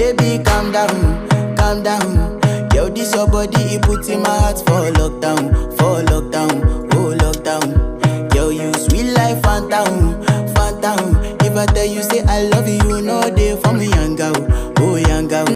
baby, calm down. Yo, this your body, it puts in my heart for lockdown, oh lockdown. Yo, you sweet life, phantom, phantom. If I tell you say I love you, no day for me, young girl, oh young girl.